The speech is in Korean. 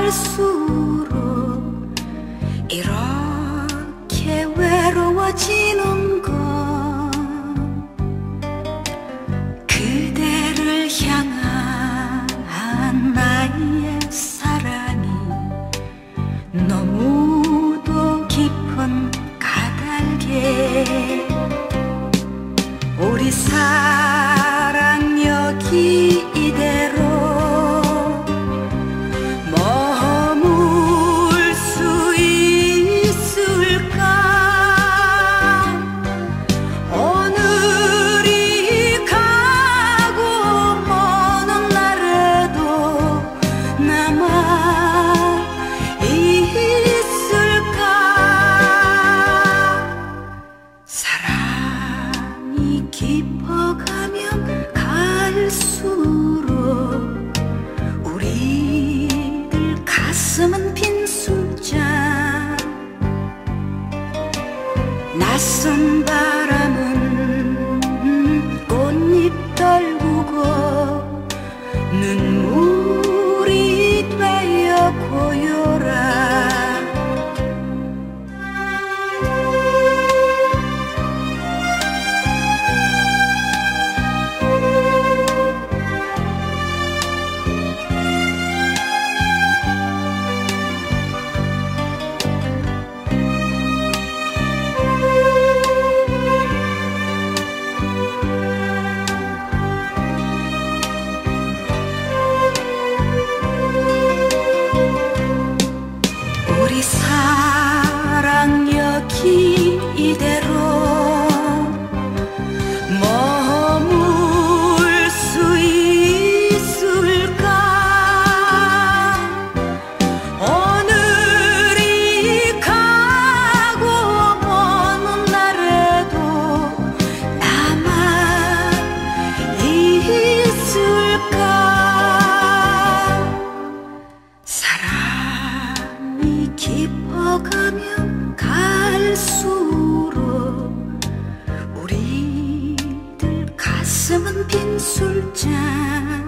갈수록 이렇게 외로워지는 건 그대를 향한 나의 사랑이 너무도 깊은 까닭에 우리 사랑 여기 이대로 머물 수 있을까? 오늘이 가고 오는 날에도 남아 있을까? 사랑이 깊어가면 갈수록 우리들 가슴은 빈 술잔 낯선 바람은 꽃잎 떨구고 눈물이 되어 고요라 우리 사랑 여기 이대로 머물 수 있을까? 오늘이 가고 오는 날에도 남아 있을까? 사랑이 깊어가면 갈수록 우리들 가슴은 빈 술잔